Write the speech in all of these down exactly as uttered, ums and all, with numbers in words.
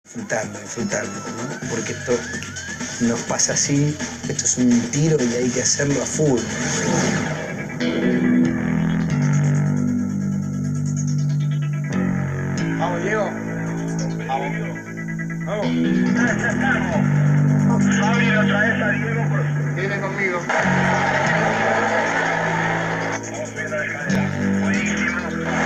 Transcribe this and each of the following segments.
Disfrutarlo, disfrutarlo, ¿no? Porque esto nos pasa así, esto es un tiro y hay que hacerlo a full. Vamos, Diego. Vamos. Vamos. Ya estamos. Fabi, lo traes a Diego, por... Viene conmigo. Vamos subiendo la escalera. Buenísimo.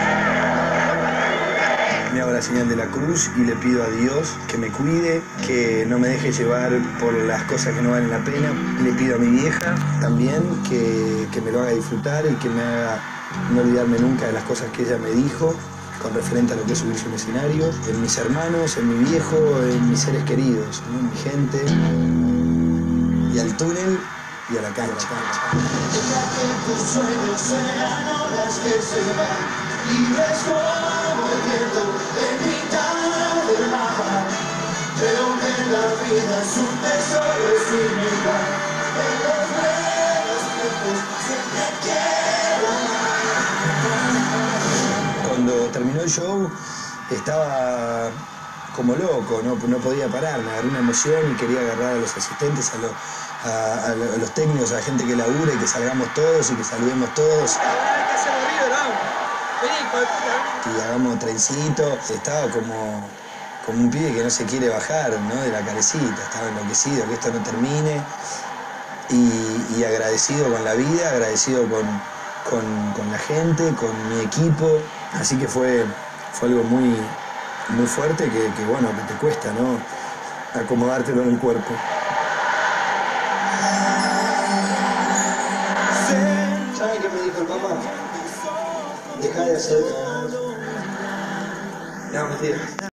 Me hago la señal de la cruz y le pido a Dios que me cuide, que no me deje llevar por las cosas que no valen la pena. Le pido a mi vieja también que, que me lo haga disfrutar y que me haga no olvidarme nunca de las cosas que ella me dijo con referente a lo que es subirse a un escenario, en mis hermanos, en mi viejo, en mis seres queridos, ¿no? En mi gente, y al túnel y a la cancha. Déjate tus sueños sean olas que se van, libres como el viento en mitad del mar. Creo que la vida es un tesoro sin igual, en los buenos tiempos siempre quiero amar. Cuando terminó el show estaba como loco, no, no podía parar, me agarré una emoción y quería agarrar a los asistentes, a, lo, a, a los técnicos, a la gente que labura y que salgamos todos y que saludemos todos. Y hagamos trencito. Estaba como, como un pibe que no se quiere bajar, ¿no? De la carecita, estaba enloquecido, que esto no termine. Y, y agradecido con la vida, agradecido con, con, con la gente, con mi equipo. Así que fue, fue algo muy, muy fuerte que, que, bueno, que te cuesta, ¿no? Acomodártelo en el cuerpo. ¿Sabes qué me dijo el papá? Dejá de hacer... No, mentira.